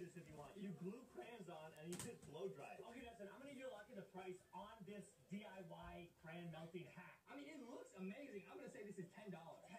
this if you want. You glue crayons on and you just blow dry. Okay, Dustin, I'm gonna give you a look at the price on this DIY crayon melting hack. I mean, it looks amazing. I'm gonna say this is $10.